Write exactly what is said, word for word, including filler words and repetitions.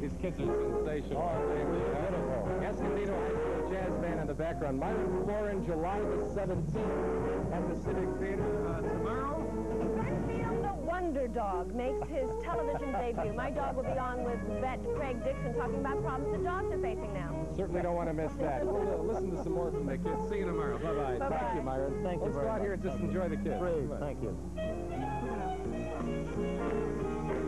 These kids are sensational. Oh, they're beautiful. Escondido High School Jazz Band in the background. Myron Florin, July the seventeenth at the Civic Theater. Uh, tomorrow? Renfield the Wonder Dog makes his television debut. My dog will be on with vet Craig Dixon talking about problems the dogs are facing now. Certainly don't want to miss that. We'll uh, listen to some more from the kids. See you tomorrow. Bye-bye. Bye-bye. Thank you, Myron. Thank you Let's very go out much. here and just enjoy the kids. Great, thank you.